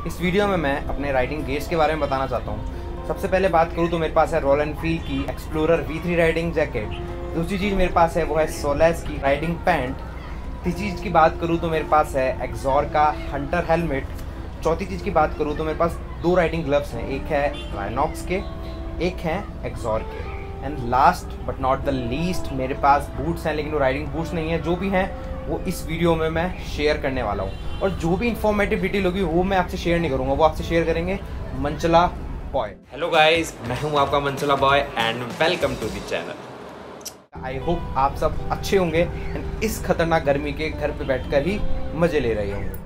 इस वीडियो में मैं अपने राइडिंग गेयर्स के बारे में बताना चाहता हूँ। सबसे पहले बात करूँ तो मेरे पास है रॉयल एनफील्ड की एक्सप्लोरर V3 राइडिंग जैकेट। दूसरी चीज़ मेरे पास है वो है सोलेस की राइडिंग पैंट। तीसरी चीज़ की बात करूँ तो मेरे पास है एक्सॉर का हंटर हेलमेट। चौथी चीज़ की बात करूँ तो मेरे पास 2 राइडिंग ग्लव्स हैं, एक है राइनॉक्स के, एक हैं एक्सॉर के। And last but not the least मेरे पास बूट्स हैं, लेकिन वो राइडिंग बूट्स नहीं है। जो भी हैं वो इस वीडियो में मैं शेयर करने वाला हूँ, और जो भी इन्फॉर्मेटिव डिटेल होगी वो मैं आपसे शेयर नहीं करूँगा, वो आपसे शेयर करेंगे मंचला बॉय। हेलो गाइस, मैं हूँ आपका Manchala boy and welcome to the channel. I hope आप सब अच्छे होंगे एंड इस खतरनाक गर्मी के घर पे बैठकर ही मज़े ले रहे होंगे।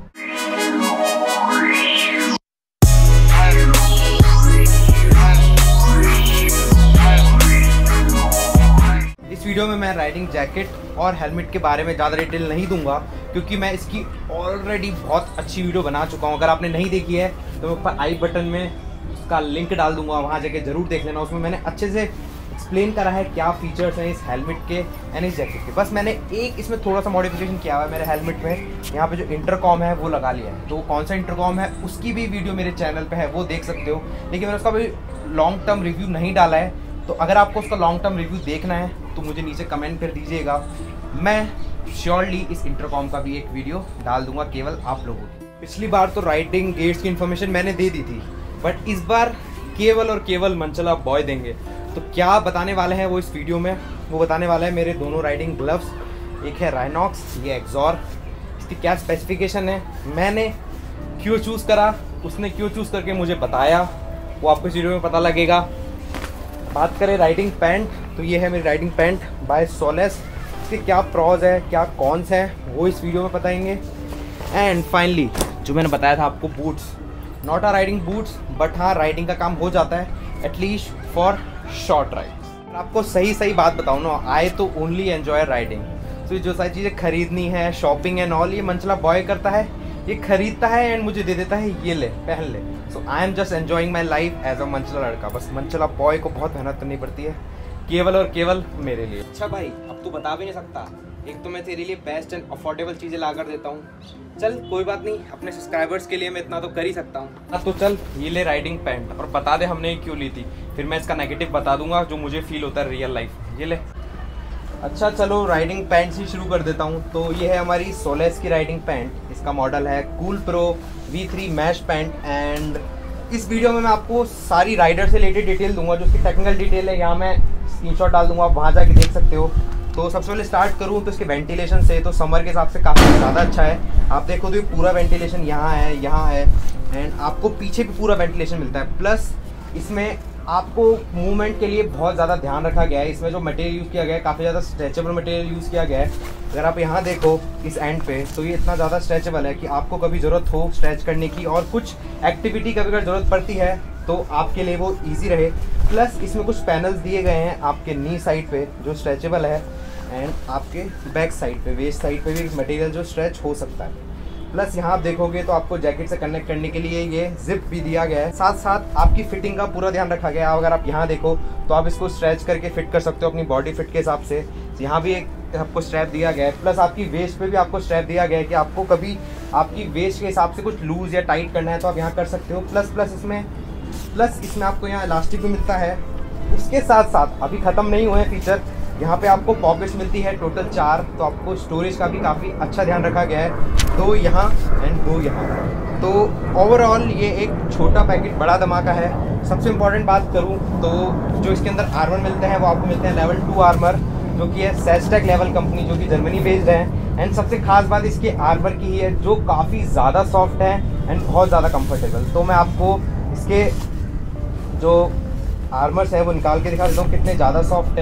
इस वीडियो में मैं राइडिंग जैकेट और हेलमेट के बारे में ज़्यादा डिटेल नहीं दूंगा, क्योंकि मैं इसकी ऑलरेडी बहुत अच्छी वीडियो बना चुका हूं। अगर आपने नहीं देखी है तो मैं ऊपर आई बटन में उसका लिंक डाल दूंगा, वहां जाके ज़रूर देख लेना। उसमें मैंने अच्छे से एक्सप्लेन करा है क्या फीचर्स हैं इस हेलमेट के एंड इस जैकेट के। बस मैंने एक इसमें थोड़ा सा मॉडिफिकेशन किया हुआ है मेरे हेलमेट में। यहाँ पे जो इंटरकॉम है वो लगा लिया है, तो कौन सा इंटरकॉम है उसकी भी वीडियो मेरे चैनल पे है, वो देख सकते हो। लेकिन मैंने उसका भी लॉन्ग टर्म रिव्यू नहीं डाला है, तो अगर आपको उसका लॉन्ग टर्म रिव्यू देखना है तो मुझे नीचे कमेंट कर दीजिएगा। मैं श्योरली इस इंटरकॉम का भी एक वीडियो डाल दूंगा केवल आप लोगों की। पिछली बार तो राइडिंग गेयर्स की इन्फॉर्मेशन मैंने दे दी थी, बट इस बार केवल और केवल मंचला बॉय देंगे। तो क्या बताने वाले हैं वो इस वीडियो में, वो बताने वाला है मेरे दोनों राइडिंग ग्लव्स। एक है राइनॉक्स, ये एक्सॉर। इसकी क्या स्पेसिफिकेशन है, मैंने क्यों चूज़ करा, उसने क्यों चूज़ करके मुझे बताया, वो आपको इस वीडियो में पता लगेगा। बात करें राइडिंग पैंट, तो ये है मेरी राइडिंग पैंट बाय सोलेस। इसके क्या प्रॉज है, क्या कॉन्स हैं, वो इस वीडियो में बताएंगे। एंड फाइनली जो मैंने बताया था आपको, boots, not a riding boots, but हाँ राइडिंग का काम हो जाता है एटलीस्ट फॉर शॉर्ट राइड्स। आपको सही बात बताऊँ ना, आई तो ओनली एन्जॉय राइडिंग। तो जो सारी चीज़ें खरीदनी है, शॉपिंग एंड ऑल, ये मंचला बॉय करता है। ये खरीदता है एंड मुझे दे देता है, ये ले पहन ले। So I am just enjoying my life as a मंचला लड़का। बस मंचला बॉय को बहुत मेहनत करनी पड़ती है, केवल और केवल मेरे लिए। अच्छा भाई, अब तू बता भी नहीं सकता, एक तो मैं तेरे लिए बेस्ट एंड अफोर्डेबल चीज़ें ला कर देता हूँ। चल कोई बात नहीं, अपने सब्सक्राइबर्स के लिए मैं इतना तो कर ही सकता हूँ। तो चल ये ले राइडिंग पैंट, और बता दे हमने क्यों ली थी, फिर मैं इसका नेगेटिव बता दूंगा जो मुझे फील होता है रियल लाइफ। ये ले। अच्छा चलो राइडिंग पैंट से शुरू कर देता हूँ। तो ये है हमारी सोलेस की राइडिंग पैंट। इसका मॉडल है cool pro V3 mesh pant. And इस वीडियो में मैं आपको सारी राइडर से रिलेटेड डिटेल दूंगा, जो उसकी टेक्निकल डिटेल है। यहाँ मैं स्क्रीनशॉट डाल दूंगा, आप वहाँ जाके देख सकते हो। तो सबसे पहले स्टार्ट करूँ तो इसके वेंटिलेशन से, तो समर के हिसाब से काफ़ी ज़्यादा अच्छा है। आप देखो तो ये पूरा वेंटिलेशन यहाँ है एंड आपको पीछे भी पूरा वेंटिलेशन मिलता है। प्लस इसमें आपको मूवमेंट के लिए बहुत ज़्यादा ध्यान रखा गया है। इसमें जो मटेरियल यूज़ किया गया है, काफ़ी ज़्यादा स्ट्रेचेबल मटेरियल यूज़ किया गया है। अगर आप यहाँ देखो इस एंड पे, तो ये इतना ज़्यादा स्ट्रेचेबल है कि आपको कभी ज़रूरत हो स्ट्रेच करने की और कुछ एक्टिविटी कभी अगर ज़रूरत पड़ती है तो आपके लिए वो ईजी रहे। प्लस इसमें कुछ पैनल्स दिए गए हैं आपके नी साइड पे जो स्ट्रेचेबल है, एंड आपके बैक साइड पे, वेस्ट साइड पे भी मटेरियल जो स्ट्रेच हो सकता है। प्लस यहाँ आप देखोगे तो आपको जैकेट से कनेक्ट करने के लिए ये जिप भी दिया गया है। साथ साथ आपकी फिटिंग का पूरा ध्यान रखा गया है। अगर आप यहाँ देखो तो आप इसको स्ट्रेच करके फिट कर सकते हो अपनी बॉडी फिट के हिसाब से। यहाँ भी एक आपको स्ट्रैप दिया गया है। प्लस आपकी वेस्ट पे भी आपको स्ट्रैप दिया गया है कि आपको कभी आपकी वेस्ट के हिसाब से कुछ लूज या टाइट करना है तो आप यहाँ कर सकते हो। प्लस इसमें आपको यहाँ इलास्टिक भी मिलता है। उसके साथ साथ अभी ख़त्म नहीं हुए हैं फीचर, यहाँ पे आपको पॉकेट्स मिलती है टोटल 4, तो आपको स्टोरेज का भी काफ़ी अच्छा ध्यान रखा गया है। 2 यहाँ एंड 2 यहाँ। तो ओवरऑल ये एक छोटा पैकेट बड़ा धमाका है। सबसे इम्पॉर्टेंट बात करूँ तो जो इसके अंदर आर्मर मिलते हैं वो आपको मिलते हैं लेवल 2 आर्मर, जो कि है सेस्टेक लेवल कंपनी, जो कि जर्मनी बेस्ड है। एंड सबसे खास बात इसके आर्मर की ही है, जो काफ़ी ज़्यादा सॉफ्ट है एंड बहुत ज़्यादा कम्फर्टेबल। तो मैं आपको इसके जो आर्मर्स है वो निकाल के दिखा देता हूँ कितने ज़्यादा सॉफ्ट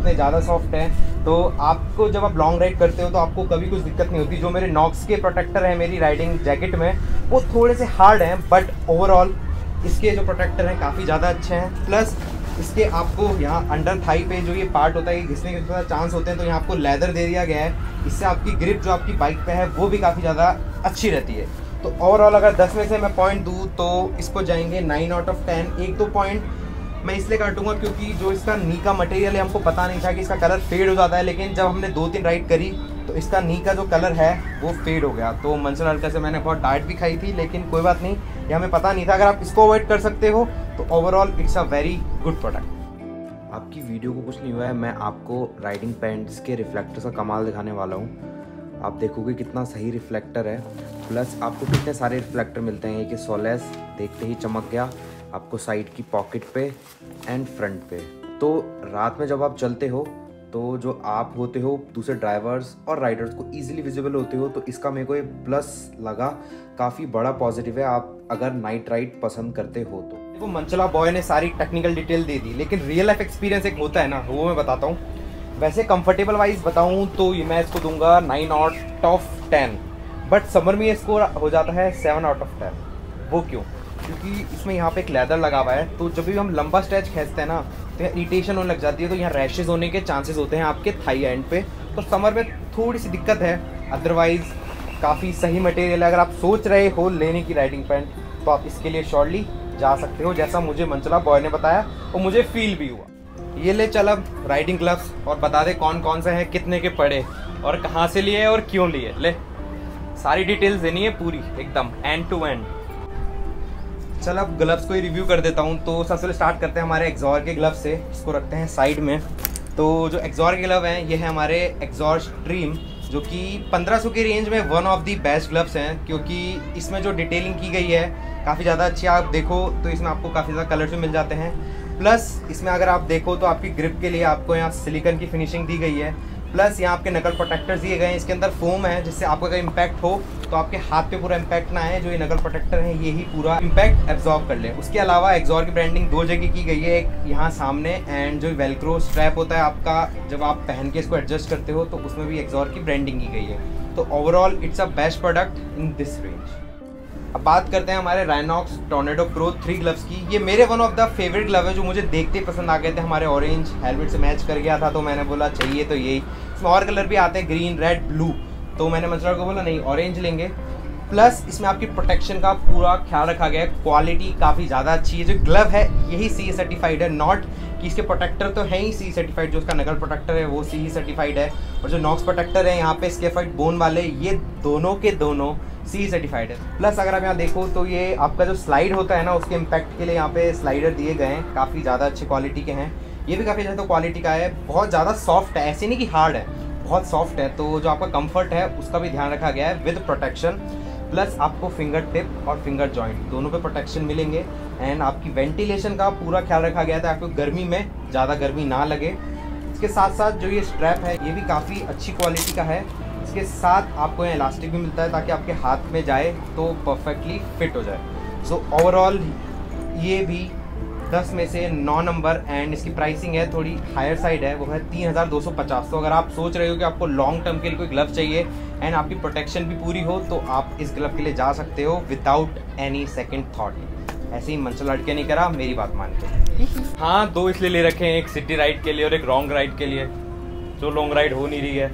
हैं। तो आपको जब आप लॉन्ग राइड करते हो तो आपको कभी कुछ दिक्कत नहीं होती। जो मेरे नॉक्स के प्रोटेक्टर हैं मेरी राइडिंग जैकेट में, वो थोड़े से हार्ड हैं, बट ओवरऑल इसके जो प्रोटेक्टर हैं काफ़ी ज़्यादा अच्छे हैं। प्लस इसके आपको यहाँ अंडर थाई पे जो ये पार्ट होता है, घिसने के थोड़ा चांस होते हैं, तो यहाँ आपको लेदर दे दिया गया है। इससे आपकी ग्रिप जो आपकी बाइक पे है वो भी काफ़ी ज़्यादा अच्छी रहती है। तो ओवरऑल अगर 10 में से मैं पॉइंट दूँ तो इसको जाएंगे 9 आउट ऑफ 10। 1-2 पॉइंट मैं इसलिए काटूंगा क्योंकि जो इसका नी का मटेरियल है हमको पता नहीं था कि इसका कलर फेड हो जाता है, लेकिन जब हमने 2-3 राइड करी तो इसका नी का जो कलर है वो फेड हो गया। तो मंसल अल्ट्रा से मैंने बहुत डांट भी खाई थी, लेकिन कोई बात नहीं, ये हमें पता नहीं था। अगर आप इसको अवॉइड कर सकते हो तो overall it's a very good product. आपकी वीडियो को कुछ नहीं हुआ है, मैं आपको राइडिंग पैंट्स के रिफ्लेक्टर का कमाल दिखाने वाला हूँ। आप देखोगे कितना सही रिफ्लेक्टर है, प्लस आपको कितने सारे रिफ्लेक्टर मिलते हैं। कि सोलेस देखते ही चमक गया आपको साइड की पॉकेट पे एंड फ्रंट पे। तो रात में जब आप चलते हो तो जो आप होते हो दूसरे ड्राइवर्स और राइडर्स को ईजिली विजिबल होते हो, तो इसका मेरे को ये प्लस लगा, काफ़ी बड़ा पॉजिटिव है आप अगर नाइट राइड पसंद करते हो तो। देखो मंचला बॉय ने सारी टेक्निकल डिटेल दे दी, लेकिन रियल लाइफ एक्सपीरियंस एक होता है ना, वो मैं बताता हूँ। वैसे कंफर्टेबल वाइज बताऊँ तो ये मैं इसको दूंगा 9 आउट ऑफ 10, बट समर में इसको हो जाता है 7 आउट ऑफ 10। वो क्यों? क्योंकि इसमें यहाँ पे एक लेदर लगा हुआ है, तो जब भी हम लंबा स्ट्रेच खींचते हैं ना तो इरिटेशन होने लग जाती है, तो यहाँ रैशेज होने के चांसेस होते हैं आपके थाई एंड पे। तो समर में थोड़ी सी दिक्कत है, अदरवाइज काफ़ी सही मटेरियल है। अगर आप सोच रहे हो लेने की राइडिंग पैंट तो आप इसके लिए श्योरली जा सकते हो, जैसा मुझे मंचला बॉय ने बताया और मुझे फील भी हुआ। ये ले चल अब राइडिंग ग्लव्स और बता दे कौन कौन से हैं, कितने के पड़े और कहाँ से लिए और क्यों लिए। ले सारी डिटेल्स देनी है पूरी एकदम एंड टू एंड। चल अब ग्लव्स को ही रिव्यू कर देता हूँ। तो सबसे पहले स्टार्ट करते हैं हमारे एक्सॉर के ग्लव से, इसको रखते हैं साइड में। तो जो एक्सॉर के ग्लव हैं ये है हमारे एक्सॉर स्ट्रीम, जो कि 1500 की रेंज में one of the best gloves हैं, क्योंकि इसमें जो डिटेलिंग की गई है काफ़ी ज़्यादा अच्छी। आप देखो तो इसमें आपको काफ़ी ज़्यादा कलर्स भी मिल जाते हैं, प्लस इसमें अगर आप देखो तो आपकी ग्रिप के लिए आपको यहाँ सिलिकॉन की फिनिशिंग दी गई है, प्लस यहाँ आपके नकल प्रोटेक्टर्स दिए गए हैं। इसके अंदर फोम है जिससे आपका अगर इम्पैक्ट हो तो आपके हाथ पे पूरा इम्पैक्ट ना आए, जो ये नकल प्रोटेक्टर है ये ही पूरा इम्पैक्ट एब्जॉर्ब कर ले। उसके अलावा एक्सॉर की ब्रांडिंग 2 जगह की गई है, एक यहाँ सामने एंड जो वेलक्रो स्ट्रैप होता है आपका जब आप पहन के इसको एडजस्ट करते हो तो उसमें भी एक्सॉर की ब्रांडिंग की गई है। तो overall it's a best product in this range. अब बात करते हैं हमारे राइनॉक्स टॉर्नेडो प्रो 3 ग्लव्स की। ये मेरे one of the favourite glove है, जो मुझे देखते ही पसंद आ गए थे। हमारे ऑरेंज हेलमेट से मैच कर गया था, तो मैंने बोला चाहिए तो यही। इसमें और कलर भी आते हैं, ग्रीन, रेड, ब्लू, तो मैंने मंचला को बोला नहीं ऑरेंज लेंगे। प्लस इसमें आपकी प्रोटेक्शन का पूरा ख्याल रखा गया है, क्वालिटी काफ़ी ज़्यादा अच्छी है। जो ग्लव है यही CE सर्टिफाइड है, नॉट कि इसके प्रोटेक्टर तो है ही CE सर्टिफाइड, जो उसका नकल प्रोटेक्टर है वो CE सर्टिफाइड है, और जो नॉक्स प्रोटेक्टर है यहाँ पे स्केफाइड बोन वाले, ये दोनों के दोनों CE सर्टिफाइड है। प्लस अगर आप यहाँ देखो तो ये आपका जो स्लाइड होता है ना, उसके इम्पैक्ट के लिए यहाँ पे स्लाइडर दिए गए हैं, काफ़ी ज़्यादा अच्छी क्वालिटी के हैं। ये भी काफ़ी ज़्यादा क्वालिटी का है, बहुत ज़्यादा सॉफ्ट है, ऐसे नहीं कि हार्ड है, बहुत सॉफ्ट है। तो जो आपका कंफर्ट है उसका भी ध्यान रखा गया है विद प्रोटेक्शन। प्लस आपको फिंगर टिप और फिंगर जॉइंट दोनों पे प्रोटेक्शन मिलेंगे, एंड आपकी वेंटिलेशन का पूरा ख्याल रखा गया था, आपको गर्मी में ज़्यादा गर्मी ना लगे। इसके साथ साथ जो ये स्ट्रैप है ये भी काफ़ी अच्छी क्वालिटी का है। इसके साथ आपको यहाँ इलास्टिक भी मिलता है ताकि आपके हाथ में जाए तो परफेक्टली फिट हो जाए। सो ओवरऑल ये भी 10 में से 9 नंबर, एंड इसकी प्राइसिंग है थोड़ी हायर साइड है, वो है 3250। तो अगर आप सोच रहे हो कि आपको लॉन्ग टर्म के लिए कोई ग्लव चाहिए एंड आपकी प्रोटेक्शन भी पूरी हो, तो आप इस ग्लव के लिए जा सकते हो विदाउट एनी सेकेंड थाट। ऐसे ही मंचल लड़के नहीं करा, मेरी बात मान के। हाँ 2 इसलिए ले रखे हैं, एक सिटी राइड के लिए और एक लॉन्ग राइड के लिए, जो लॉन्ग राइड हो नहीं रही है।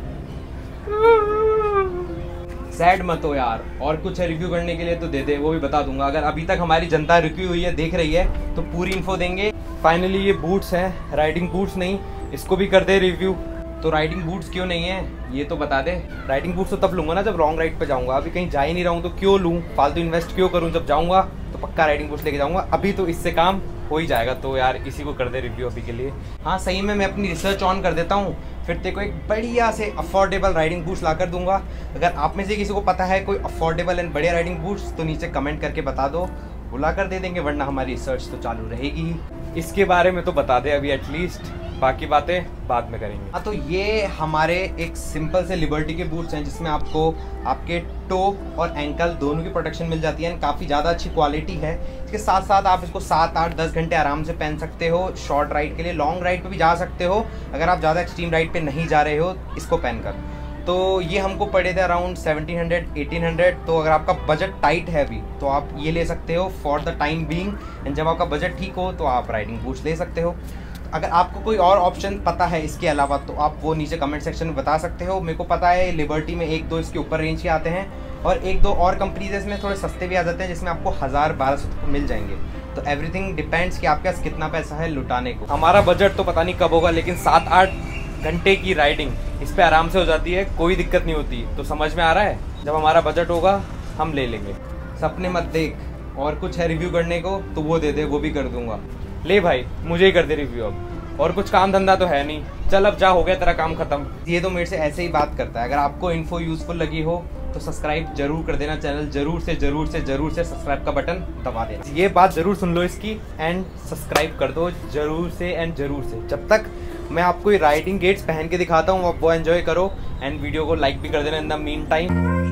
सैड मत हो यार, और कुछ है रिव्यू करने के लिए तो दे दे, वो भी बता दूंगा। अगर अभी तक हमारी जनता रुकी हुई है, देख रही है, तो पूरी इन्फो देंगे। फाइनली ये बूट्स हैं, राइडिंग बूट्स नहीं, इसको भी कर दे रिव्यू। तो राइडिंग बूट्स क्यों नहीं है ये तो बता दे। राइडिंग बूट्स तो तब लूंगा ना जब लॉन्ग राइड पे जाऊंगा, अभी कहीं जा ही नहीं रहा हूँ तो क्यों लूँ, फालतू इन्वेस्ट क्यों करूँ। जब जाऊंगा तो पक्का राइडिंग बूट्स लेके जाऊंगा, अभी तो इससे काम हो ही जाएगा। तो यार इसी को कर दे रिव्यू अभी के लिए। हाँ सही में मैं अपनी रिसर्च ऑन कर देता हूँ, फिर तेरे को एक बढ़िया से अफोर्डेबल राइडिंग बूट्स ला कर दूंगा। अगर आप में से किसी को पता है कोई अफोर्डेबल एंड बढ़िया राइडिंग बूट्स, तो नीचे कमेंट करके बता दो, बुला कर दे देंगे, वरना हमारी रिसर्च तो चालू रहेगी। इसके बारे में तो बता दे अभी एटलीस्ट, बाकी बातें बाद में करेंगे। हाँ तो ये हमारे एक सिंपल से लिबर्टी के बूट्स हैं, जिसमें आपको आपके टो और एंकल दोनों की प्रोटेक्शन मिल जाती है, काफ़ी ज़्यादा अच्छी क्वालिटी है। इसके साथ साथ आप इसको 7, 8, 10 घंटे आराम से पहन सकते हो शॉर्ट राइड के लिए। लॉन्ग राइड पे भी जा सकते हो अगर आप ज़्यादा एक्सट्रीम राइड पे नहीं जा रहे हो इसको पहनकर। तो ये हमको पड़े थे अराउंड 1700, 1800। तो अगर आपका बजट टाइट है अभी तो आप ये ले सकते हो for the time being, and जब आपका बजट ठीक हो तो आप राइडिंग बूट्स ले सकते हो। अगर आपको कोई और ऑप्शन पता है इसके अलावा तो आप वो नीचे कमेंट सेक्शन में बता सकते हो। मेरे को पता है लिबर्टी में 1-2 इसके ऊपर रेंज के आते हैं, और 1-2 और कंपनीज इसमें थोड़े सस्ते भी आ जाते हैं, जिसमें आपको 1000-1200 तक मिल जाएंगे। तो एवरीथिंग डिपेंड्स कि आपके पास कितना पैसा है लुटाने को। हमारा बजट तो पता नहीं कब होगा, लेकिन 7-8 घंटे की राइडिंग इस पे आराम से हो जाती है, कोई दिक्कत नहीं होती। तो समझ में आ रहा है, जब हमारा बजट होगा हम ले लेंगे। सपने मत देख, और कुछ है रिव्यू करने को तो वो दे दे, वो भी कर दूंगा। ले भाई मुझे ही कर दे रिव्यू अब, और कुछ काम धंधा तो है नहीं। चल अब जा, हो गया तेरा काम खत्म। ये तो मेरे से ऐसे ही बात करता है। अगर आपको इन्फो यूजफुल लगी हो तो सब्सक्राइब जरूर कर देना, चैनल जरूर से सब्सक्राइब का बटन दबा देना। ये बात जरूर सुन लो इसकी, एंड सब्सक्राइब कर दो जरूर से एंड जरूर से। जब तक मैं आपको ये राइडिंग गेट्स पहन के दिखाता हूँ, आप वो एंजॉय करो एंड वीडियो को लाइक भी कर देना in the mean time.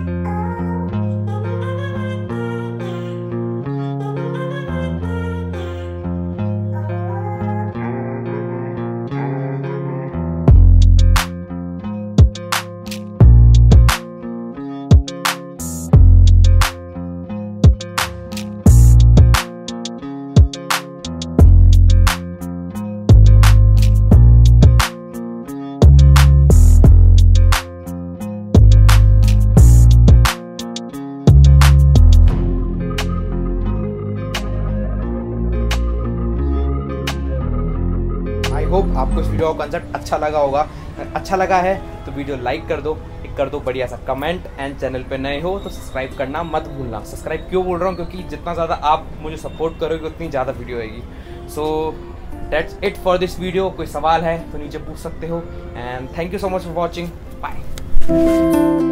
Hope आपको इस वीडियो का कंसेप्ट अच्छा लगा होगा। अच्छा लगा है तो वीडियो लाइक कर दो, एक कर दो बढ़िया सा कमेंट, एंड चैनल पे नए हो तो सब्सक्राइब करना मत भूलना। सब्सक्राइब क्यों बोल रहा हूँ, क्योंकि जितना ज़्यादा आप मुझे सपोर्ट करोगे उतनी ज़्यादा वीडियो आएगी। So that's it for this video. कोई सवाल है तो नीचे पूछ सकते हो, and thank you so much for watching. Bye.